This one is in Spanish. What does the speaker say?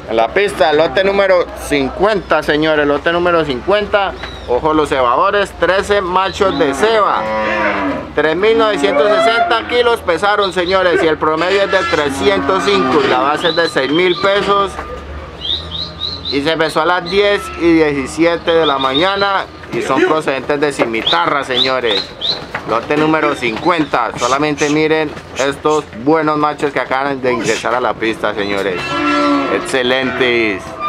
En la pista, lote número 50, señores, lote número 50. Ojo los cebadores, 13 machos de ceba. 3.960 kilos pesaron, señores, y el promedio es de 305. La base es de 6.000 pesos. Y se pesó a las 10:17 de la mañana. Y son procedentes de Cimitarra, señores. Lote número 50. Solamente miren estos buenos machos que acaban de ingresar a la pista, señores. Excelentes.